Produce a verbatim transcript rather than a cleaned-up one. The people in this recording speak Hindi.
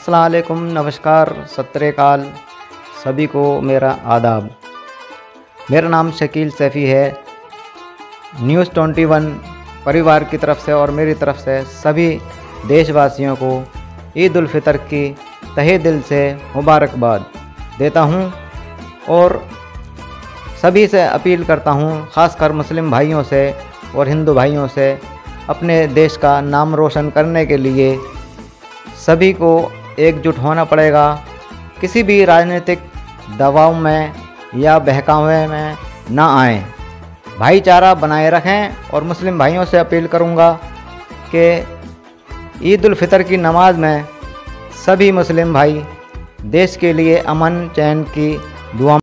अस्सलाम वालेकुम, नमस्कार, सत श्री अकाल। सभी को मेरा आदाब। मेरा नाम शकील सैफ़ी है। न्यूज़ इक्कीस परिवार की तरफ से और मेरी तरफ से सभी देशवासियों को ईद उल फितर की तहे दिल से मुबारकबाद देता हूं और सभी से अपील करता हूं, ख़ासकर मुस्लिम भाइयों से और हिंदू भाइयों से, अपने देश का नाम रोशन करने के लिए सभी को एकजुट होना पड़ेगा। किसी भी राजनीतिक दबाव में या बहकावे में ना आएं, भाईचारा बनाए रखें। और मुस्लिम भाइयों से अपील करूंगा कि ईद उल फितर की नमाज में सभी मुस्लिम भाई देश के लिए अमन चैन की दुआ